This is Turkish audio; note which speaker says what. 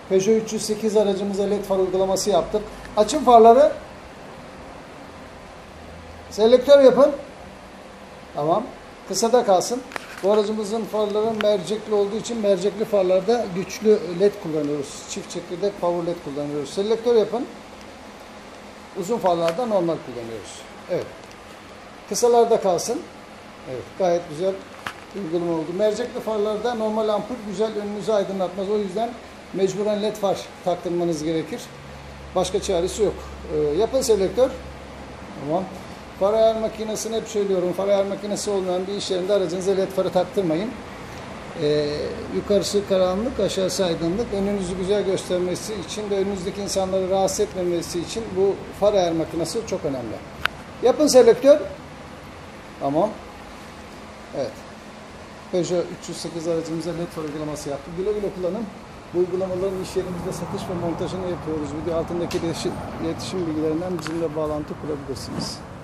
Speaker 1: Peugeot 308 aracımıza led far uygulaması yaptık. Açın farları. Selektör yapın. Tamam. Kısada kalsın. Bu aracımızın farları mercekli olduğu için mercekli farlarda güçlü led kullanıyoruz. Çift çekirdek power led kullanıyoruz. Selektör yapın. Uzun farlarda normal kullanıyoruz. Evet. Kısalarda kalsın. Evet. Gayet güzel uygulama oldu. Mercekli farlarda normal ampul güzel önünüzü aydınlatmaz. O yüzden mecburen led far taktırmanız gerekir. Başka çaresi yok. Yapın selektör. Tamam. Far ayar makinesini hep söylüyorum. Far ayar makinesi olmayan bir iş yerinde aracınıza led farı taktırmayın. Yukarısı karanlık, aşağısı aydınlık. Önünüzü güzel göstermesi için ve önünüzdeki insanları rahatsız etmemesi için bu far ayar makinesi çok önemli. Yapın selektör. Tamam. Evet. Peugeot 308 aracımıza led far uygulaması yaptık. Güle güle kullanın. Bu uygulamaların iş yerimizde satış ve montajını yapıyoruz. Video altındaki iletişim bilgilerinden bizimle bağlantı kurabilirsiniz.